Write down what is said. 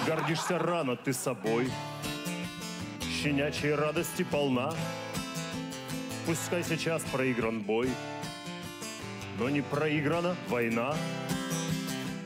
Гордишься рано ты собой, щенячьей радости полна. Пускай сейчас проигран бой, но не проиграна война.